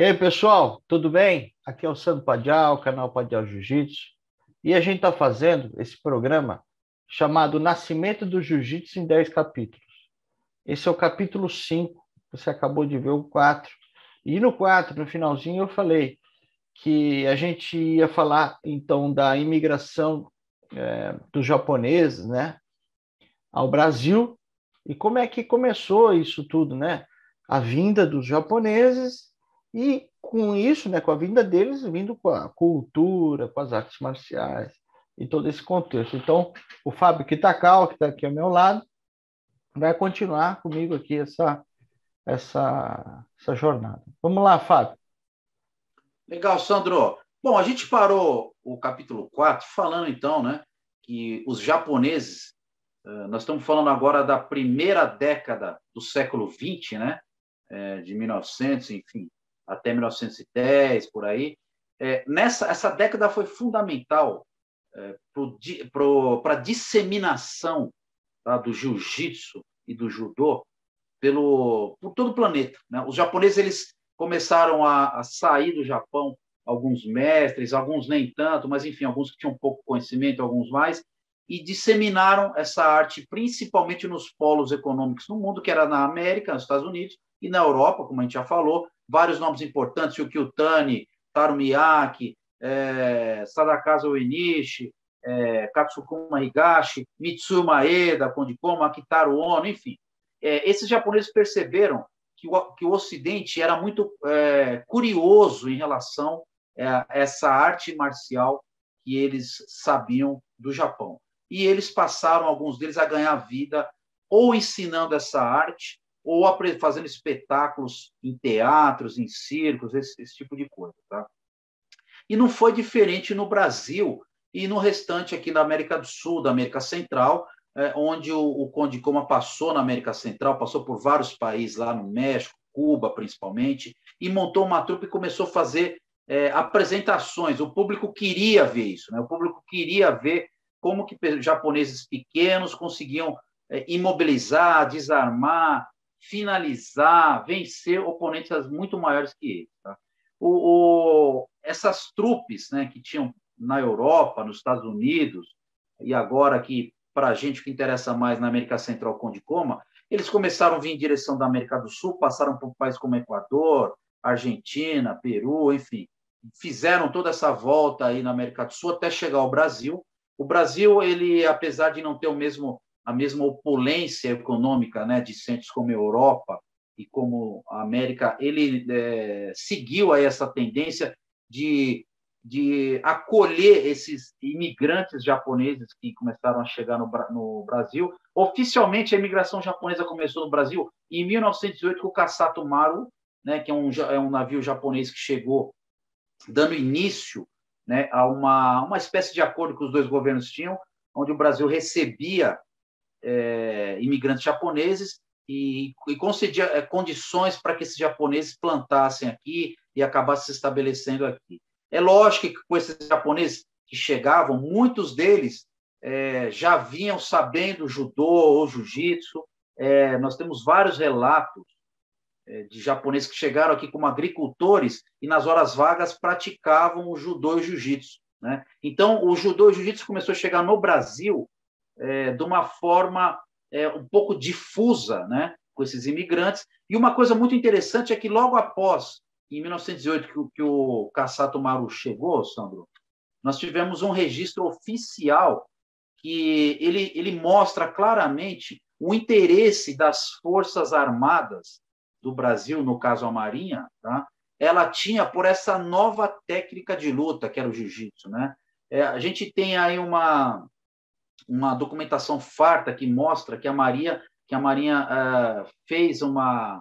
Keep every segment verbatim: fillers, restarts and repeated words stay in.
E aí, pessoal, tudo bem? Aqui é o Sandro Padial, canal Padial Jiu-Jitsu, e a gente está fazendo esse programa chamado Nascimento do Jiu-Jitsu em dez capítulos. Esse é o capítulo cinco. Você acabou de ver o quatro. E no quatro, no finalzinho, eu falei que a gente ia falar, então, da imigração é, dos japoneses, né, ao Brasil, e como é que começou isso tudo, né? A vinda dos japoneses e com isso, né, com a vinda deles, vindo com a cultura, com as artes marciais e todo esse contexto. Então, o Fábio Kitakawa, que está aqui ao meu lado, vai continuar comigo aqui essa, essa, essa jornada. Vamos lá, Fábio. Legal, Sandro. Bom, a gente parou o capítulo quatro falando, então, né, que os japoneses, nós estamos falando agora da primeira década do século vinte, né, de mil e novecentos, enfim, até mil novecentos e dez, por aí. Nessa, essa década foi fundamental para a disseminação, tá, do jiu-jitsu e do judô pelo, por todo o planeta, né? Os japoneses eles começaram a, a sair do Japão, alguns mestres, alguns nem tanto, mas, enfim, alguns que tinham pouco conhecimento, alguns mais, e disseminaram essa arte principalmente nos polos econômicos no mundo, que era na América, nos Estados Unidos, e na Europa, como a gente já falou, vários nomes importantes, Yukio Tani, Taro Miyake, é, Sadakazu Uenishi, é, Katsukuma Higashi, Mitsuyo Maeda, Kondikoma, Akitaro Ono, enfim. É, esses japoneses perceberam que o, que o Ocidente era muito é, curioso em relação a essa arte marcial que eles sabiam do Japão. E eles passaram, alguns deles, a ganhar vida ou ensinando essa arte ou fazendo espetáculos em teatros, em circos, esse, esse tipo de coisa. Tá? E não foi diferente no Brasil e no restante aqui da América do Sul, da América Central, é, onde o, o Kondikoma passou na América Central, passou por vários países lá no México, Cuba principalmente, e montou uma trupe e começou a fazer é, apresentações. O público queria ver isso, né? O público queria ver como que japoneses pequenos conseguiam é, imobilizar, desarmar, finalizar, vencer oponentes muito maiores que eles. Tá? O, o, essas trupes, né, que tinham na Europa, nos Estados Unidos, e agora aqui, para a gente que interessa mais na América Central, Kondikoma, eles começaram a vir em direção da América do Sul, passaram por países como Equador, Argentina, Peru, enfim, fizeram toda essa volta aí na América do Sul até chegar ao Brasil. O Brasil, ele, apesar de não ter o mesmo, a mesma opulência econômica, né, de centros como a Europa e como a América, ele é, seguiu aí essa tendência de de acolher esses imigrantes japoneses que começaram a chegar no, no Brasil. Oficialmente, a imigração japonesa começou no Brasil em mil novecentos e oito com o Kasato Maru, né, que é um, é um navio japonês que chegou dando início, né, a uma, uma espécie de acordo que os dois governos tinham, onde o Brasil recebia é, imigrantes japoneses e, e concedia é, condições para que esses japoneses plantassem aqui e acabassem se estabelecendo aqui. É lógico que com esses japoneses que chegavam, muitos deles é, já vinham sabendo judô ou jiu-jitsu. É, nós temos vários relatos é, de japoneses que chegaram aqui como agricultores e, nas horas vagas, praticavam o judô e o jiu-jitsu. Né? Então, o judô e o jiu-jitsu começou a chegar no Brasil é, de uma forma é, um pouco difusa, né? Com esses imigrantes. E uma coisa muito interessante é que, logo após em mil novecentos e oito, que, que o Kasato Maru chegou, Sandro, nós tivemos um registro oficial que ele, ele mostra claramente o interesse das Forças Armadas do Brasil, no caso a Marinha, tá? Ela tinha por essa nova técnica de luta, que era o jiu-jitsu. Né? É, a gente tem aí uma, uma documentação farta que mostra que a Marinha, que a Marinha uh, fez uma...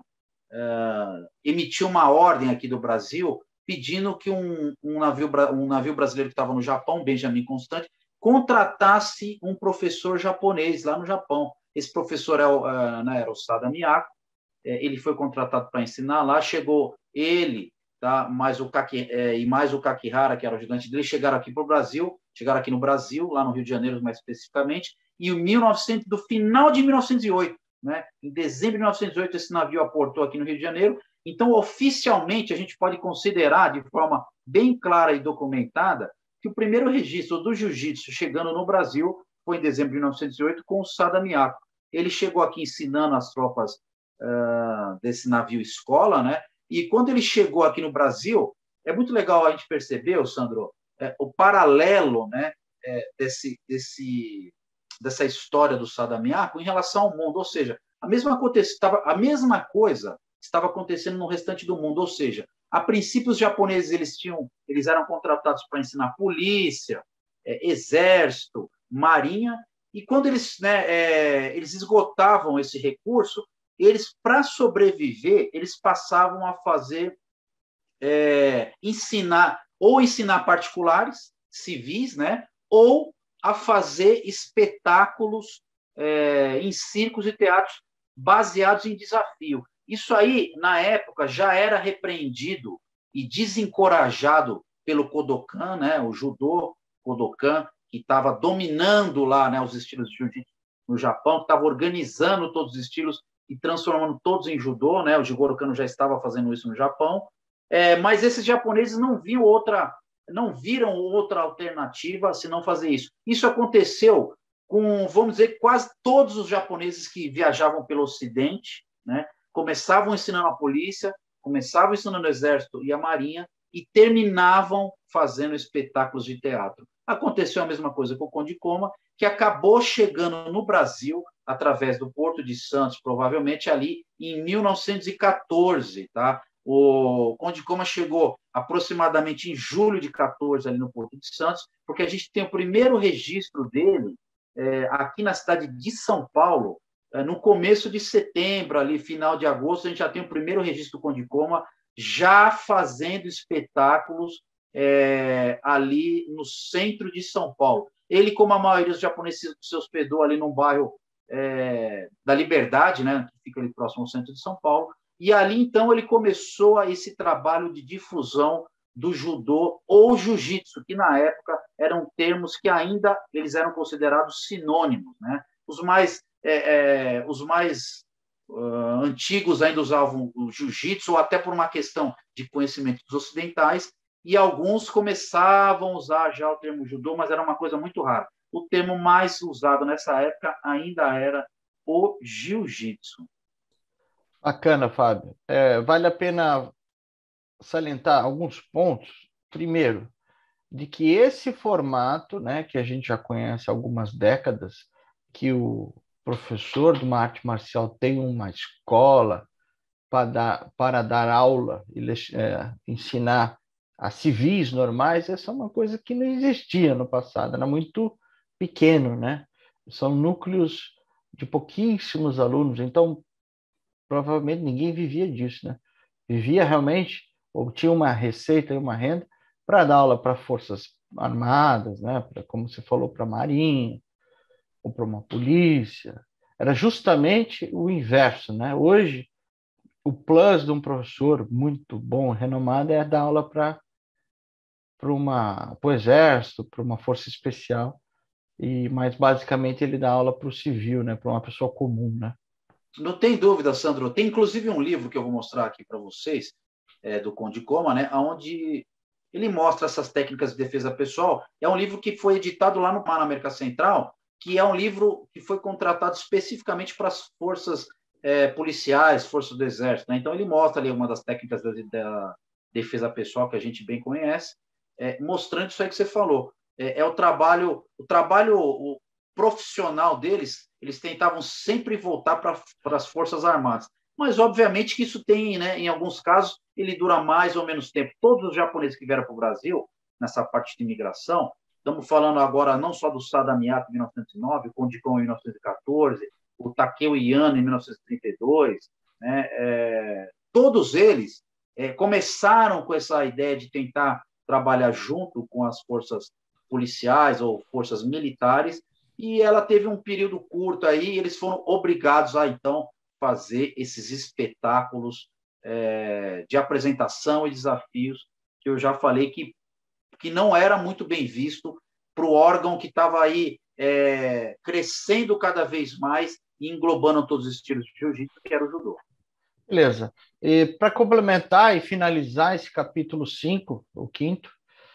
Uh, emitiu uma ordem aqui do Brasil pedindo que um, um, navio, um navio brasileiro que estava no Japão, Benjamin Constant, contratasse um professor japonês lá no Japão. Esse professor é o, uh, né, era o Sada Miyako, é, ele foi contratado para ensinar lá, chegou ele, tá, mais o Kaki, é, e mais o Kakihara, que era o ajudante dele, chegaram aqui para o Brasil, chegaram aqui no Brasil, lá no Rio de Janeiro mais especificamente, e em mil e novecentos, do final de mil novecentos e oito, né? Em dezembro de mil novecentos e oito, esse navio aportou aqui no Rio de Janeiro Então, oficialmente, a gente pode considerar, de forma bem clara e documentada, que o primeiro registro do jiu-jitsu chegando no Brasil foi em dezembro de mil novecentos e oito com o Sada Miyako. Ele chegou aqui ensinando as tropas uh, desse navio escola, né? E quando ele chegou aqui no Brasil, é muito legal a gente perceber, Sandro, é, o paralelo, né, é, desse, desse, dessa história do Sada Miyako em relação ao mundo, ou seja, a mesma, a mesma coisa estava acontecendo no restante do mundo, ou seja, a princípio os japoneses eles tinham, eles eram contratados para ensinar polícia, é, exército, marinha, e quando eles, né, é, eles esgotavam esse recurso, eles, para sobreviver, eles passavam a fazer, é, ensinar, ou ensinar particulares, civis, né, ou a fazer espetáculos é, em circos e teatros baseados em desafio. Isso aí, na época, já era repreendido e desencorajado pelo Kodokan, né, o judô Kodokan, que estava dominando lá, né, os estilos de jiu-jitsu no Japão, que estava organizando todos os estilos e transformando todos em judô, né? O Jigoro Kano já estava fazendo isso no Japão, é, mas esses japoneses não viam outra, não viram outra alternativa se não fazer isso. Isso aconteceu com, vamos dizer, quase todos os japoneses que viajavam pelo Ocidente, né? Começavam ensinando a polícia, começavam ensinando o exército e a marinha e terminavam fazendo espetáculos de teatro. Aconteceu a mesma coisa com o Conde Koma, que acabou chegando no Brasil através do Porto de Santos, provavelmente ali em mil novecentos e quatorze, tá? O Conde Koma chegou aproximadamente em julho de quatorze ali no Porto de Santos, porque a gente tem o primeiro registro dele é, aqui na cidade de São Paulo, é, no começo de setembro, ali final de agosto, a gente já tem o primeiro registro do Conde Koma já fazendo espetáculos é, ali no centro de São Paulo. Ele, como a maioria dos japoneses, se hospedou ali num bairro é, da Liberdade, né, que fica ali próximo ao centro de São Paulo, e ali, então, ele começou a esse trabalho de difusão do judô ou jiu-jitsu, que na época eram termos que ainda eles eram considerados sinônimos, né? Os mais, é, é, os mais uh, antigos ainda usavam o jiu-jitsu, ou até por uma questão de conhecimento dos ocidentais, e alguns começavam a usar já o termo judô, mas era uma coisa muito rara. O termo mais usado nessa época ainda era o jiu-jitsu. Bacana, Fábio. É, vale a pena salientar alguns pontos. Primeiro, de que esse formato, né, que a gente já conhece há algumas décadas, que o professor de uma arte marcial tem uma escola para dar, para dar aula e é, ensinar a civis normais, essa é uma coisa que não existia no passado, era muito pequeno, né? São núcleos de pouquíssimos alunos, então provavelmente ninguém vivia disso, né? Vivia realmente, ou tinha uma receita e uma renda para dar aula para forças armadas, né? Pra, como você falou, para a marinha, ou para uma polícia. Era justamente o inverso, né? Hoje, o plus de um professor muito bom, renomado, é dar aula para o exército, para uma força especial, e mais basicamente ele dá aula para o civil, né? Para uma pessoa comum, né? Não tem dúvida, Sandro. Tem inclusive um livro que eu vou mostrar aqui para vocês, é, do Conde Koma, né? Onde ele mostra essas técnicas de defesa pessoal. É um livro que foi editado lá no, na América Central, que é um livro que foi contratado especificamente para as forças é, policiais, forças do exército, né? Então ele mostra ali uma das técnicas da, da defesa pessoal que a gente bem conhece, é, mostrando isso aí que você falou. É, é o trabalho, o trabalho o profissional deles. Eles tentavam sempre voltar para as Forças Armadas. Mas, obviamente, que isso tem, né, em alguns casos, ele dura mais ou menos tempo. Todos os japoneses que vieram para o Brasil, nessa parte de imigração, estamos falando agora não só do Sada Miyako em mil novecentos e nove, o Conde Koma em mil novecentos e quatorze, o Takeo Yano em mil novecentos e trinta e dois, né, é, todos eles é, começaram com essa ideia de tentar trabalhar junto com as forças policiais ou forças militares, e ela teve um período curto aí, e eles foram obrigados a, então, fazer esses espetáculos é, de apresentação e desafios, que eu já falei que, que não era muito bem visto para o órgão que estava aí é, crescendo cada vez mais e englobando todos os estilos de jiu-jitsu, que era o judô. Beleza. E para complementar e finalizar esse capítulo cinco, o quinto,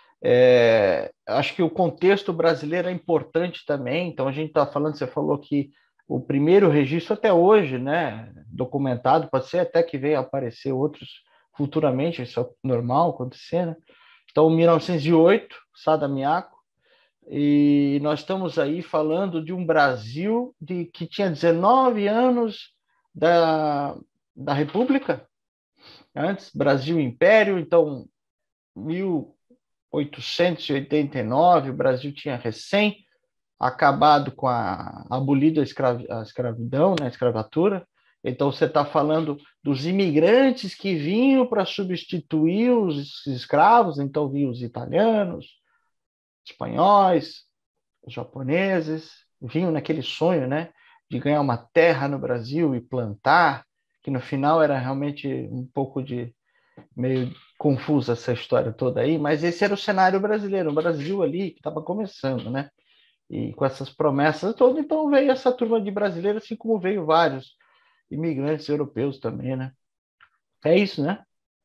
é, acho que o contexto brasileiro é importante também. Então, a gente está falando, você falou que o primeiro registro até hoje, né, documentado, pode ser até que venha aparecer outros futuramente, isso é normal acontecer, né? Então, mil novecentos e oito, Sá da Miaco, e nós estamos aí falando de um Brasil de, que tinha dezenove anos da, da República, antes, Brasil Império, então, mil oitocentos e oitenta e nove, o Brasil tinha recém acabado com a abolido a, escravi, a escravidão, né, a escravatura. Então você está falando dos imigrantes que vinham para substituir os escravos, então vinham os italianos, espanhóis, os japoneses, vinham naquele sonho, né, de ganhar uma terra no Brasil e plantar, que no final era realmente um pouco de meio confusa essa história toda aí, mas esse era o cenário brasileiro, o Brasil ali que estava começando, né? E com essas promessas todas, então veio essa turma de brasileiros, assim como veio vários imigrantes europeus também, né? É isso, né?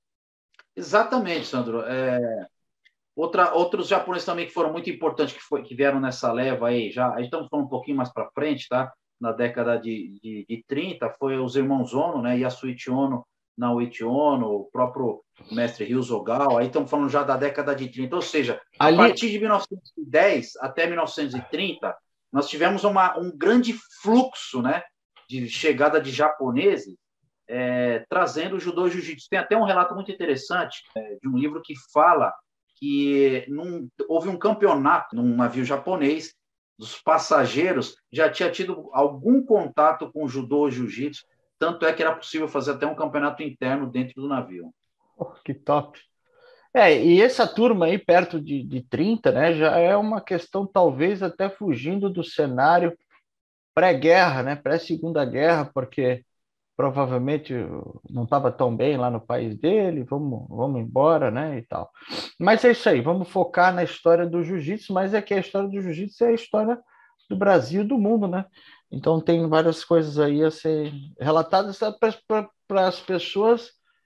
Exatamente, Sandro. É, outra, outros japoneses também que foram muito importantes, que, foi, que vieram nessa leva aí, já, aí estamos falando um pouquinho mais para frente, tá? Na década de, de, de trinta, foi os irmãos Ono, né? Yasuichi Ono, Naoichi Ono, o próprio mestre Ryuzo Ogawa, aí estamos falando já da década de trinta, ou seja, a Ali, partir de mil novecentos e dez até mil novecentos e trinta, nós tivemos uma, um grande fluxo, né? De chegada de japoneses, é, trazendo o judô e o jiu-jitsu. Tem até um relato muito interessante é, de um livro que fala que num, houve um campeonato num navio japonês, dos passageiros já tinha tido algum contato com judô e jiu-jitsu, tanto é que era possível fazer até um campeonato interno dentro do navio. oh, que top. É, e essa turma aí, perto de, de trinta, né, já é uma questão talvez até fugindo do cenário pré-guerra, né, pré-segunda guerra, porque provavelmente não estava tão bem lá no país dele, vamos, vamos embora, né, e tal. Mas é isso aí, vamos focar na história do jiu-jitsu, mas é que a história do jiu-jitsu é a história do Brasil e do mundo, né? Então tem várias coisas aí a ser relatadas para as pessoas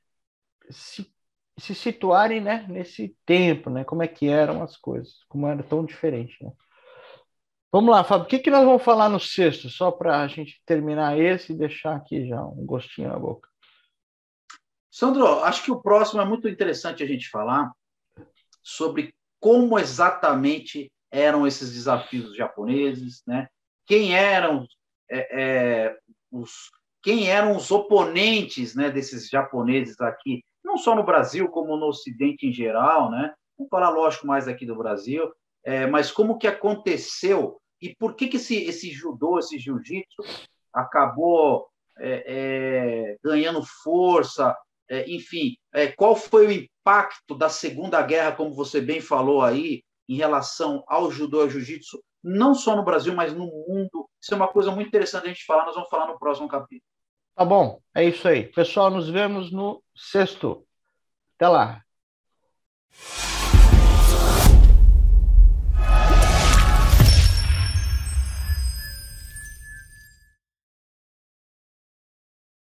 se, se situarem, né, nesse tempo, né? Como é que eram as coisas, como era tão diferente, né? Vamos lá, Fábio, o que que nós vamos falar no sexto, só para a gente terminar esse e deixar aqui já um gostinho na boca. Sandro, acho que o próximo é muito interessante a gente falar sobre como exatamente eram esses desafios japoneses, né? Quem eram é, é, os quem eram os oponentes, né, desses japoneses aqui, não só no Brasil como no Ocidente em geral, né? Vamos falar, lógico, mais aqui do Brasil, é, mas como que aconteceu e por que que esse, esse judô, esse jiu-jitsu acabou é, é, ganhando força, é, enfim, é, qual foi o impacto da Segunda Guerra, como você bem falou aí, em relação ao judô e ao jiu-jitsu, não só no Brasil, mas no mundo. Isso é uma coisa muito interessante a gente falar, nós vamos falar no próximo capítulo. Tá bom, é isso aí. Pessoal, nos vemos no sexto. Até lá.